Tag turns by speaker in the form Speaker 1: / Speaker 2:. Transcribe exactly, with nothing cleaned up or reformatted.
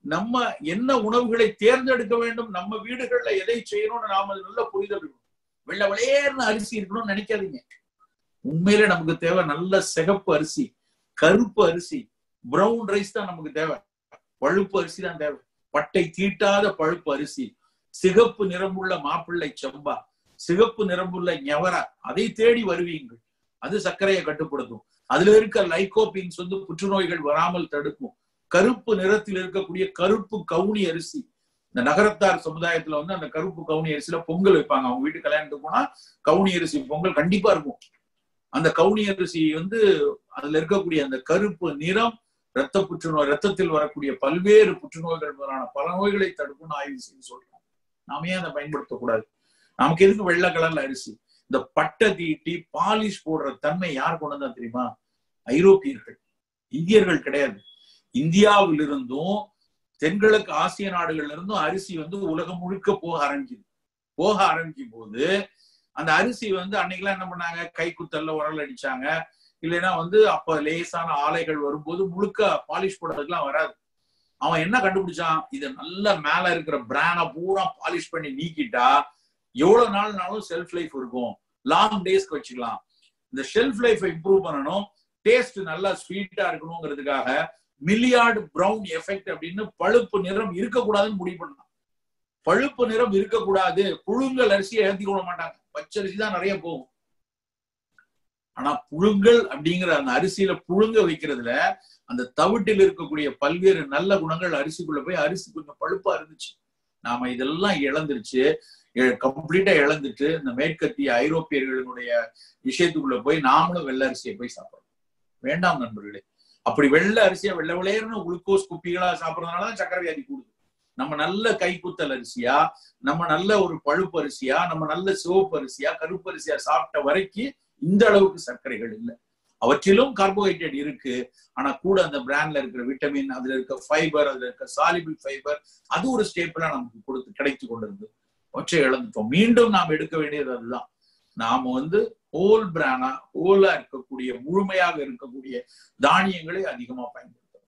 Speaker 1: நம்ம என்ன உணவுகளை தேர்ந்தெடுக்க வேண்டும், நம்ம வீடுகள்ல எதை செய்யணும்னு நாம நல்ல புரிதல் இருக்கணும். வெள்ளை வெளியேறின அரிசி இருக்கணும்னு நினைக்காதீங்க. உண்மையிலே நமக்கு தேவை நல்ல சிகப்பு அரிசி, கருப்பு அரிசி, பிரவுன் ரைஸ் தான் நமக்கு தேவை. பழுப்பு அரிசி தான் தேவை. பட்டை தீட்டாத பழுப்பு அரிசி, சிகப்பு நிறமுள்ள மாப்பிள்ளை சம்பா, சிகப்பு நிறமுள்ள ஞவரா, அதை தேடி வருவீங்கள். அது சர்க்கரையை கட்டுப்படுத்தும். அதுல இருக்க லைகோபின்ஸ் வந்து புற்றுநோய்கள் வராமல் தடுக்கும். கருப்பு நிறத்தில் இருக்கக்கூடிய கருப்பு கவுனி அரிசி, இந்த நகரத்தார் சமுதாயத்துல வந்து அந்த கருப்பு கவுனி அரிசியில பொங்கல் வைப்பாங்க. அவங்க வீட்டு கல்யாணத்துக்கு போனா கவுனி அரிசி பொங்கல் கண்டிப்பா இருக்கும். அந்த கவுனி அரிசி வந்து அதுல இருக்கக்கூடிய அந்த கருப்பு நிறம் இரத்த புற்றுநோய், ரத்தத்தில் வரக்கூடிய பல்வேறு புற்றுநோய்கள் முதலான பல நோய்களை தடுக்கும்னு ஆய்வு செய்து சொல்றாங்க. நாம ஏன் அதை பயன்படுத்தக்கூடாது? நமக்கு எதுக்கு வெள்ளை கலர்ல அரிசி? இந்த பட்டை தீட்டி பாலிஷ் போடுற தன்மை யார் கொண்டு வந்தா தெரியுமா? ஐரோப்பியர்கள், இந்தியர்கள் கிடையாது. இந்தியாவிலிருந்தும் தென்கிழக்கு ஆசிய நாடுகள்ல இருந்தும் அரிசி வந்து உலகம் முழுக்க போக ஆரம்பிக்குது. போக ஆரம்பிக்கும் போது அந்த அரிசி வந்து அன்னைக்கெல்லாம் என்ன பண்ணாங்க, கைக்குத்தல்ல உரல் அடிச்சாங்க. இல்லைன்னா வந்து அப்ப லேசான ஆலைகள் வரும்போது முழுக்க பாலிஷ் போடுறதுக்கெல்லாம் வராது. அவன் என்ன கண்டுபிடிச்சான், இதை நல்ல மேல இருக்கிற பிரானை பூரா பாலிஷ் பண்ணி நீக்கிட்டா எவ்வளவு நாள்னாலும் செல்ஃப் லைஃப் இருக்கும், லாங் டேஸ்க்கு வச்சுக்கலாம். இந்த ஷெல்ஃப் லைஃப் இம்ப்ரூவ் பண்ணணும், டேஸ்ட் நல்லா ஸ்வீட்டா இருக்கணுங்கிறதுக்காக மில்லியார்டு பிரவுன் எஃபெக்ட் அப்படின்னு பழுப்பு நிறம் இருக்கக்கூடாதுன்னு முடிவு பண்ணலாம். பழுப்பு நிறம் இருக்கக்கூடாது, புழுங்கல் அரிசியை ஏற்றி கொள்ள மாட்டாங்க, பச்சரிசி தான் நிறைய போகும். ஆனா புழுங்கல் அப்படிங்கிற அந்த அரிசியில புழுங்க வைக்கிறதுல அந்த தவிட்டில் இருக்கக்கூடிய பல்வேறு நல்ல குணங்கள் அரிசிக்குள்ள போய் அரிசி கொஞ்சம் பழுப்பா இருந்துச்சு. நாம இதெல்லாம் இழந்துருச்சு, கம்ப்ளீட்டா இழந்துட்டு இந்த மேற்கத்திய ஐரோப்பியர்களுடைய விஷயத்துக்குள்ள போய் நாமளும் வெள்ளை அரிசியை போய் சாப்பிடணும். வேண்டாம் நண்பர்களே. அப்படி வெள்ளை அரிசியா வெள்ளை விளையர்னு குளுக்கோஸ் குப்பிகளா சாப்பிடறதுனாலதான் சக்கரை வியாதி கூடுது. நம்ம நல்ல கைக்குத்தல் அரிசியா, நம்ம நல்ல ஒரு பழுப்பு அரிசியா, நம்ம நல்ல சிவப்பு அரிசியா, கருப்பு அரிசியா சாப்பிட்ட வரைக்கும் இந்த அளவுக்கு சர்க்கரைகள் இல்லை. அவற்றிலும் கார்போஹைட்ரேட் இருக்கு. ஆனா கூட அந்த பிராண்ட்ல இருக்கிற விட்டமின், அதுல இருக்க ஃபைபர், அதுல இருக்க சாலிபிள் ஃபைபர், அது ஒரு ஸ்டேப்பிளா நமக்கு கொடுத்து கிடைத்து கொண்டிருந்து ஒற்றை இழந்துட்டோம். மீண்டும் நாம் எடுக்க வேண்டியது அதுதான். நாம வந்து ஹோல் பிரானா, ஹோலா இருக்கக்கூடிய முழுமையாக இருக்கக்கூடிய தானியங்களை அதிகமா பயன்படுத்தும்.